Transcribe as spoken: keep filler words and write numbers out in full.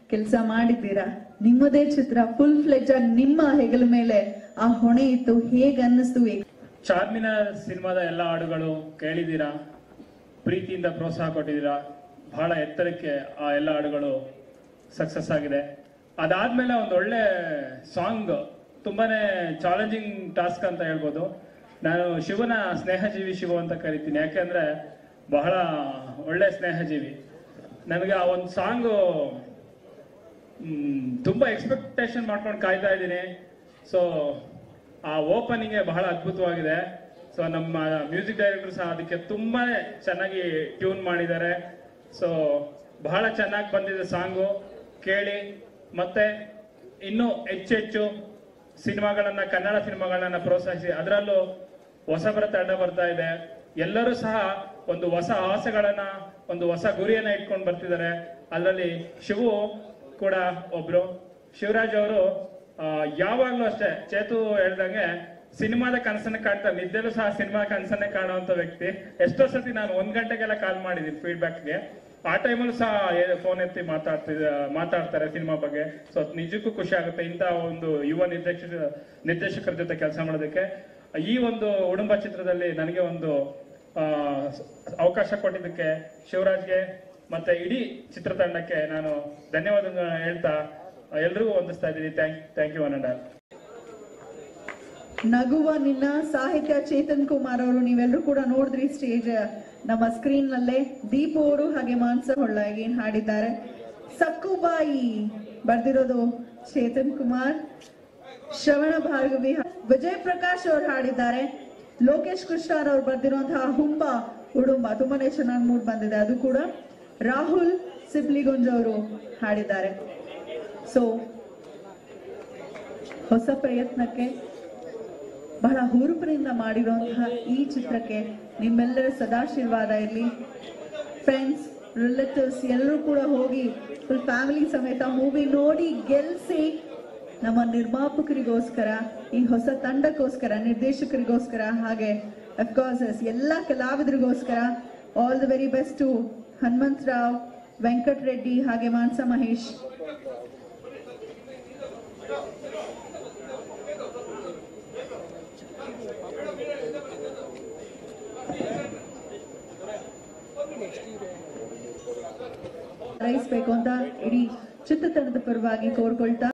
ಕೆಲಸ ಮಾಡಿದ್ದೀರಾ. ನಿಮ್ಮದೇ ಚಿತ್ರ ಫುಲ್ ಫ್ಲೆಜ್ ಆಗಿ ನಿಮ್ಮ ಹೆಗಲ ಮೇಲೆ ಆ ಹೊಣೆ ಇತ್ತು, ಹೇಗೆ ಅನ್ನಿಸ್ತು? ಚಾರ್ಮಿನಾರ್ ಸಿನಿಮಾದ ಎಲ್ಲ ಹಾಡುಗಳು ಕೇಳಿದ್ದೀರಾ, ಪ್ರೀತಿಯಿಂದ ಪ್ರೋತ್ಸಾಹ ಕೊಟ್ಟಿದ್ದೀರಾ. ಬಹಳ ಎತ್ತರಕ್ಕೆ ಆ ಎಲ್ಲ ಹಾಡುಗಳು ಸಕ್ಸಸ್ ಆಗಿದೆ. ಅದಾದ್ಮೇಲೆ ಒಂದು ಒಳ್ಳೆ ಸಾಂಗ್, ತುಂಬಾನೇ ಚಾಲೆಂಜಿಂಗ್ ಟಾಸ್ಕ್ ಅಂತ ಹೇಳ್ಬೋದು. ನಾನು ಶಿವನ ಸ್ನೇಹಜೀವಿ ಶಿವ ಅಂತ ಕರಿತೀನಿ, ಯಾಕೆಂದ್ರೆ ಬಹಳ ಒಳ್ಳೆ ಸ್ನೇಹಜೀವಿ. ನನಗೆ ಆ ಒಂದು ಸಾಂಗು ತುಂಬಾ ಎಕ್ಸ್ಪೆಕ್ಟೇಷನ್ ಮಾಡ್ಕೊಂಡು ಕಾಯ್ತಾ ಇದ್ದೀನಿ. ಸೊ ಆ ಓಪನಿಂಗ್ ಬಹಳ ಅದ್ಭುತವಾಗಿದೆ. ಸೊ ನಮ್ಮ ಮ್ಯೂಸಿಕ್ ಡೈರೆಕ್ಟರ್ ಸಹ ಅದಕ್ಕೆ ತುಂಬಾನೇ ಚೆನ್ನಾಗಿ ಟ್ಯೂನ್ ಮಾಡಿದ್ದಾರೆ. ಸೊ ಬಹಳ ಚೆನ್ನಾಗಿ ಬಂದಿದೆ ಸಾಂಗು, ಕೇಳಿ. ಮತ್ತೆ ಇನ್ನೂ ಹೆಚ್ಚು ಹೆಚ್ಚು ಸಿನಿಮಾಗಳನ್ನ, ಕನ್ನಡ ಸಿನಿಮಾಗಳನ್ನ ಪ್ರೋತ್ಸಾಹಿಸಿ. ಅದರಲ್ಲೂ ಹೊಸಬರ ತಂಡ ಬರ್ತಾ ಇದೆ. ಎಲ್ಲರೂ ಸಹ ಒಂದು ಹೊಸ ಆಸೆಗಳನ್ನ, ಒಂದು ಹೊಸ ಗುರಿಯನ್ನ ಇಟ್ಕೊಂಡು ಬರ್ತಿದ್ದಾರೆ. ಅದರಲ್ಲಿ ಶಿವು ಕೂಡ ಒಬ್ರು. ಶಿವರಾಜ್ ಅವರು ಯಾವಾಗ್ಲೂ ಅಷ್ಟೇ, ಚೇತು ಹೇಳ್ದಂಗೆ ಸಿನಿಮಾದ ಕನಸನ್ನ ಕಾಣ್ತಾರೆ, ನಿದ್ದೆಲೂ ಸಹ ಸಿನಿಮಾ ಕನಸನ್ನೇ ಕಾಣುವಂತ ವ್ಯಕ್ತಿ. ಎಷ್ಟೋ ಸತಿ ನಾನು ಒಂದ್ ಗಂಟೆಗೆಲ್ಲ ಕಾಲ್ ಮಾಡಿದ್ದೀನಿ ಫೀಡ್ಬ್ಯಾಕ್ಗೆ. ಆ ಟೈಮಲ್ಲೂ ಸಹ ಫೋನ್ ಎತ್ತಿ ಮಾತಾಡ್ತಿದ ಮಾತಾಡ್ತಾರೆ ಸಿನಿಮಾ ಬಗ್ಗೆ. ಸೊ ನಿಜಕ್ಕೂ ಖುಷಿ ಆಗುತ್ತೆ ಇಂಥ ಒಂದು ಯುವ ನಿರ್ದೇಶಕ ನಿರ್ದೇಶಕರ ಜೊತೆ ಕೆಲಸ ಮಾಡೋದಕ್ಕೆ. ಈ ಒಂದು ಉಡುಂಬ ಚಿತ್ರದಲ್ಲಿ ನನಗೆ ಒಂದು ಅವಕಾಶ ಕೊಟ್ಟಿದ್ದಕ್ಕೆ ಶಿವರಾಜ್ಗೆ ಮತ್ತೆ ಇಡೀ ಚಿತ್ರತಂಡಕ್ಕೆ ನಾನು ಧನ್ಯವಾದಗಳನ್ನ ಹೇಳ್ತಾ ಎಲ್ರಿಗೂ ವಂದಿಸ್ತಾ ಇದ್ದೀನಿ. Thank thank you one and all. ನಗುವ ನಿನ್ನ ಸಾಹಿತ್ಯ ಚೇತನ್ ಕುಮಾರ್ ಅವರು, ನೀವೆಲ್ಲರೂ ಕೂಡ ನೋಡಿದ್ರಿ ಸ್ಟೇಜ್ ನಮ್ಮ ಸ್ಕ್ರೀನ್ ನಲ್ಲೇ. ದೀಪ್ ಅವರು ಹಾಗೆ ಮಾನ್ಸ ಹೊಳ್ಳ ಏನ್ ಹಾಡಿದ್ದಾರೆ. ಸಕ್ಕುಬಾಯಿ ಬರ್ದಿರೋದು ಚೇತನ್ ಕುಮಾರ್. ಶ್ರವಣ ಭಾರ್ಗವಿ, ವಿಜಯ್ ಪ್ರಕಾಶ್ ಅವರು ಹಾಡಿದ್ದಾರೆ. ಲೋಕೇಶ್ ಕೃಷ್ಣರ್ ಅವರು ಬರ್ದಿರುವಂತಹ ಹುಂಬ ಉಡುಂಬ ತುಂಬಾನೇ ಚೆನ್ನಾಗಿ ಮೂಡ್ ಬಂದಿದೆ, ಅದು ಕೂಡ. ರಾಹುಲ್ ಸಿಬ್ಲಿಗುಂಜ್ ಅವರು ಹಾಡಿದ್ದಾರೆ. ಸೊ ಹೊಸ ಪ್ರಯತ್ನಕ್ಕೆ, ಬಹಳ ಹುರುಪಿನಿಂದ ಮಾಡಿರುವಂತಹ ಈ ಚಿತ್ರಕ್ಕೆ ನಿಮ್ಮೆಲ್ಲರ ಸದಾಶೀರ್ವಾದ ಇರಲಿ. ಫ್ರೆಂಡ್ಸ್, ರಿಲೇಟಿವ್ಸ್ ಎಲ್ಲರೂ ಕೂಡ ಹೋಗಿ ಫುಲ್ ಫ್ಯಾಮಿಲಿ ಸಮೇತ ಮೂವಿ ನೋಡಿ ಗೆಲ್ಸಿ. ನಮ್ಮ ನಿರ್ಮಾಪಕರಿಗೋಸ್ಕರ, ಈ ಹೊಸ ತಂಡಕ್ಕೋಸ್ಕರ, ನಿರ್ದೇಶಕರಿಗೋಸ್ಕರ, ಹಾಗೆ ಅಫ್ಕೋರ್ಸ್ ಎಲ್ಲ ಕಲಾವಿದರಿಗೋಸ್ಕರ all the very best to Hanumanth Rao, Venkat Reddy ಹಾಗೆ ಮಾನ್ಸ ಮಹೇಶ್. ರೈಸ್ಬೇಕು ಅಂತ ಇಡೀ ಚಿತ್ರತಂಡದ ಪರವಾಗಿ ಕೋರ್ಕೊಳ್ತಾ